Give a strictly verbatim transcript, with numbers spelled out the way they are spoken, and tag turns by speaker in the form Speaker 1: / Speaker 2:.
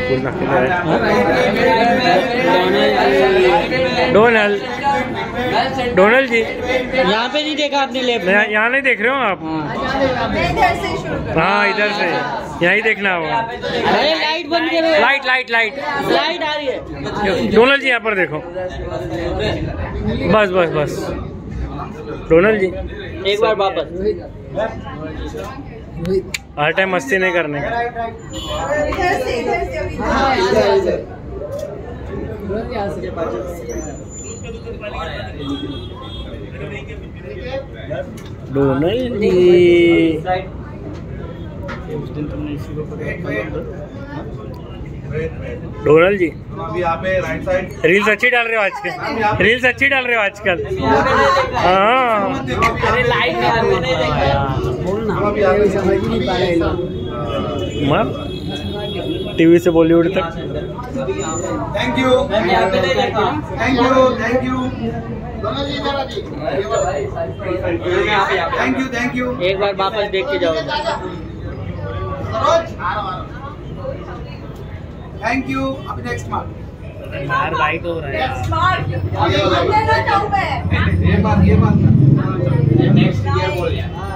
Speaker 1: फूल ना Donald Donald जी
Speaker 2: यहाँ पे नहीं देखा आपने? लेफ्ट
Speaker 1: यहाँ नहीं देख रहे हो आप? हाँ इधर से यहीं देखना होगा।
Speaker 2: अरे लाइट बंद करो।
Speaker 1: लाइट लाइट लाइट
Speaker 2: लाइट आ रही है।
Speaker 1: डोनाल्ड जी यहाँ पर देखो। बस बस बस डोनाल्ड जी
Speaker 2: एक बार वापस।
Speaker 1: हर टाइम मस्ती नहीं करने का। डोनाल्ड जी डोनाल्ड जी
Speaker 3: अभी यहाँ पे राइट साइड
Speaker 1: रील्स अच्छी डाल रहे हो आजकल। रील्स अच्छी डाल रहे हो आजकल। हाँ
Speaker 2: अरे लाइट
Speaker 1: मत टीवी से बॉलीवुड तक।
Speaker 3: Thank you thank you thank you thank you thank you.
Speaker 2: एक बार वापस देख के जाओ।
Speaker 3: Thank you. अभी नेक्स्ट मार्क
Speaker 1: यार लाइट हो रहा है।
Speaker 3: ये बात ये बात नेक्स्ट ये बोल